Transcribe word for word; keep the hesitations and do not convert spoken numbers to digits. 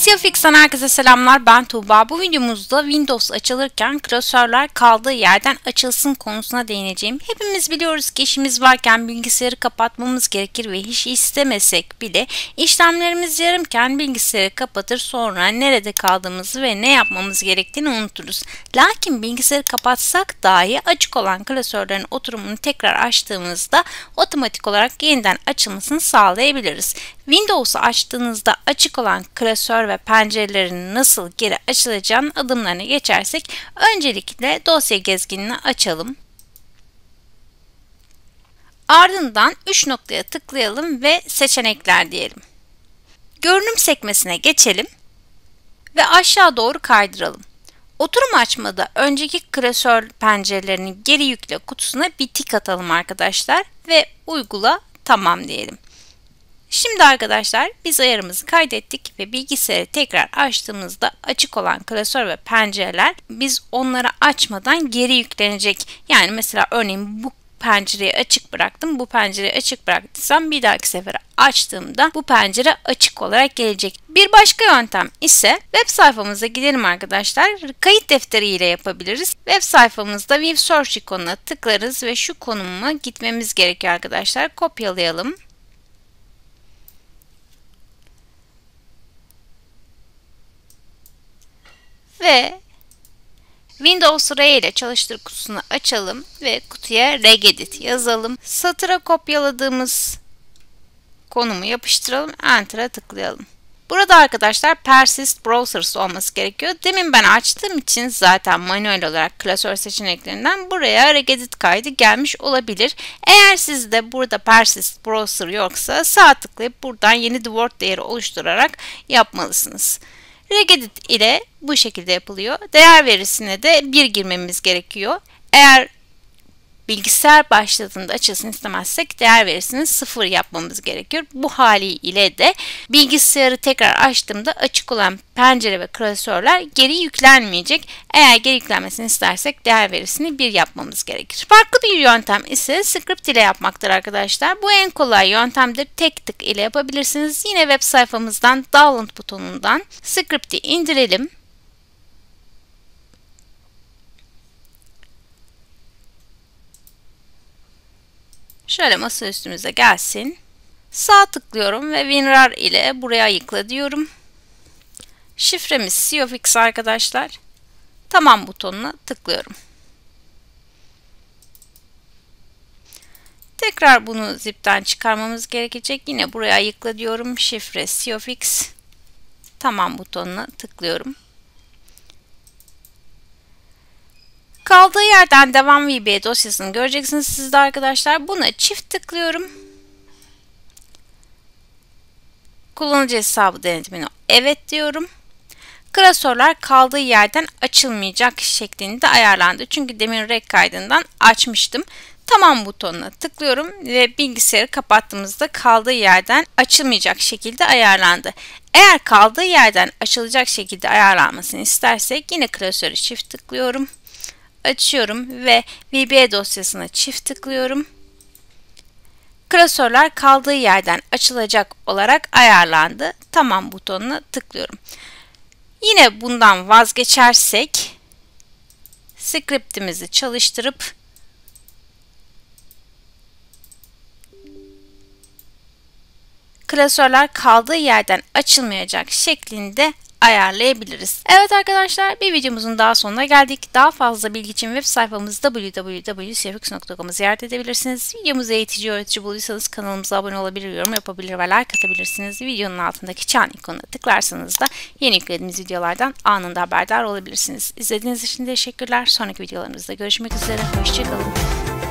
Siyofix'ten herkese selamlar, ben Tuğba. Bu videomuzda Windows açılırken klasörler kaldığı yerden açılsın konusuna değineceğim. Hepimiz biliyoruz ki işimiz varken bilgisayarı kapatmamız gerekir ve hiç istemesek bile işlemlerimiz yarımken bilgisayarı kapatır, sonra nerede kaldığımızı ve ne yapmamız gerektiğini unuturuz. Lakin bilgisayarı kapatsak dahi açık olan klasörlerin oturumunu tekrar açtığımızda otomatik olarak yeniden açılmasını sağlayabiliriz. Windows'u açtığınızda açık olan klasör ve pencerelerin nasıl geri açılacağının adımlarına geçersek, öncelikle dosya gezginini açalım. Ardından üç noktaya tıklayalım ve seçenekler diyelim. Görünüm sekmesine geçelim ve aşağı doğru kaydıralım. Oturum açmada önceki klasör pencerelerini geri yükle kutusuna bir tik atalım arkadaşlar ve uygula tamam diyelim. Şimdi arkadaşlar biz ayarımızı kaydettik ve bilgisayarı tekrar açtığımızda açık olan klasör ve pencereler biz onları açmadan geri yüklenecek. Yani mesela örneğin bu pencereyi açık bıraktım. Bu pencereyi açık bıraktıysam bir dahaki sefere açtığımda bu pencere açık olarak gelecek. Bir başka yöntem ise web sayfamıza gidelim arkadaşlar. Kayıt defteri ile yapabiliriz. Web sayfamızda View Search ikonuna tıklarız ve şu konuma gitmemiz gerekiyor arkadaşlar. Kopyalayalım. Ve Windows R ile çalıştır kutusunu açalım ve kutuya regedit yazalım. Satıra kopyaladığımız konumu yapıştıralım, Enter'a tıklayalım. Burada arkadaşlar Persist Browsers olması gerekiyor. Demin ben açtığım için zaten manuel olarak klasör seçeneklerinden buraya regedit kaydı gelmiş olabilir. Eğer sizde burada Persist Browser yoksa sağ tıklayıp buradan yeni the word değeri oluşturarak yapmalısınız. Regedit ile bu şekilde yapılıyor. Değer verisine de bir girmemiz gerekiyor. Eğer bilgisayar başladığında açılsın istemezsek değer verisini sıfır yapmamız gerekiyor. Bu haliyle de bilgisayarı tekrar açtığımda açık olan pencere ve klasörler geri yüklenmeyecek. Eğer geri yüklenmesini istersek değer verisini bir yapmamız gerekir. Farklı bir yöntem ise script ile yapmaktır arkadaşlar. Bu en kolay yöntemdir. Tek tık ile yapabilirsiniz. Yine web sayfamızdan download butonundan script'i indirelim. Şöyle masa üstümüze gelsin. Sağ tıklıyorum ve WinRAR ile buraya ayıkla diyorum. Şifremiz Siyofix arkadaşlar. Tamam butonuna tıklıyorum. Tekrar bunu zipten çıkarmamız gerekecek. Yine buraya ayıkla diyorum. Şifre Siyofix. Tamam butonuna tıklıyorum. Kaldığı yerden devam V B dosyasını göreceksiniz siz de arkadaşlar. Buna çift tıklıyorum. Kullanıcı hesabı denetimine evet diyorum. Klasörler kaldığı yerden açılmayacak şeklinde ayarlandı. Çünkü demin rek kaydından açmıştım. Tamam butonuna tıklıyorum ve bilgisayarı kapattığımızda kaldığı yerden açılmayacak şekilde ayarlandı. Eğer kaldığı yerden açılacak şekilde ayarlanmasını istersek yine klasörü çift tıklıyorum. Açıyorum ve V B dosyasına çift tıklıyorum. Klasörler kaldığı yerden açılacak olarak ayarlandı. Tamam butonuna tıklıyorum. Yine bundan vazgeçersek script'imizi çalıştırıp klasörler kaldığı yerden açılmayacak şeklinde ayarlayabiliriz. Evet arkadaşlar, bir videomuzun daha sonuna geldik. Daha fazla bilgi için web sayfamız w w w nokta siyofix nokta com'u ziyaret edebilirsiniz. Videomuzu eğitici öğretici bulduysanız kanalımıza abone olabilir, yorum yapabilir ve like atabilirsiniz. Videonun altındaki çan ikonuna tıklarsanız da yeni yüklediğimiz videolardan anında haberdar olabilirsiniz. İzlediğiniz için teşekkürler. Sonraki videolarımızda görüşmek üzere. Hoşçakalın.